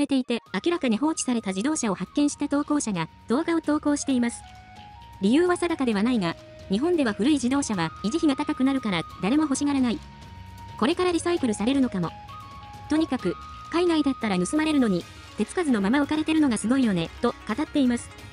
れていて、明らかに放置された自動車を発見した投稿者が動画を投稿しています。理由は定かではないが、日本では古い自動車は維持費が高くなるから誰も欲しがらない。これからリサイクルされるのかも。とにかく、海外だったら盗まれるのに、手つかずのまま置かれてるのがすごいよね、と語っています。